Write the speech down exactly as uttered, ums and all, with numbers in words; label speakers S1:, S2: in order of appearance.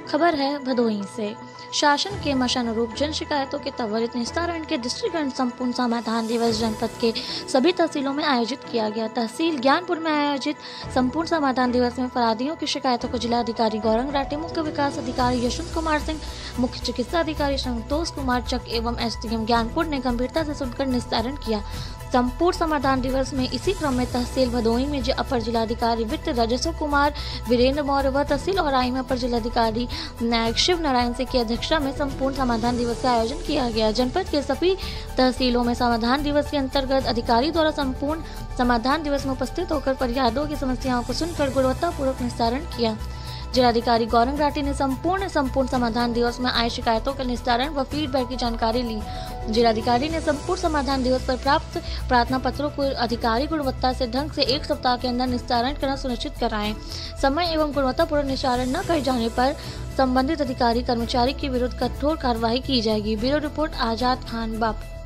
S1: खबर है भदोही से। शासन के मशानुरूप जन शिकायतों के त्वरित निस्तारण के दृष्टिगत संपूर्ण समाधान दिवस जनपद के सभी तहसीलों में आयोजित किया गया। तहसील ज्ञानपुर में आयोजित संपूर्ण समाधान दिवस में फरियादियों की शिकायतों को जिलाधिकारी गौरंग राठी, मुख्य विकास अधिकारी यशवंत कुमार सिंह, मुख्य चिकित्सा अधिकारी संतोष कुमार चक एवं एसडीएम ज्ञानपुर ने गंभीरता से सुनकर निस्तारण किया। संपूर्ण समाधान दिवस में इसी क्रम में तहसील भदोही में अपर जिलाधिकारी वित्त राजस्व कुमार वीरेंद्र मौर्य व तहसील औराई में अपर जिलाधिकारी नायक शिव नारायण सिंह की अध्यक्षता में संपूर्ण समाधान दिवस का आयोजन किया गया। जनपद के सभी तहसीलों में समाधान दिवस के अंतर्गत अधिकारी द्वारा संपूर्ण समाधान दिवस में उपस्थित होकर फरियादों की समस्याओं को सुनकर गुणवत्तापूर्वक निस्तारण किया। जिलाधिकारी गौरंग राठी ने संपूर्ण संपूर्ण समाधान दिवस में आए शिकायतों के निस्तारण व फीडबैक की जानकारी ली। जिलाधिकारी ने संपूर्ण समाधान दिवस पर प्राप्त प्रार्थना पत्रों को अधिकारी गुणवत्ता से ढंग से एक सप्ताह के अंदर निस्तारण करना सुनिश्चित कराएं। समय एवं गुणवत्तापूर्ण निस्तारण न किए जाने पर संबंधित अधिकारी कर्मचारी के विरुद्ध कठोर कार्रवाई की जाएगी। ब्यूरो रिपोर्ट आजाद खान बाप।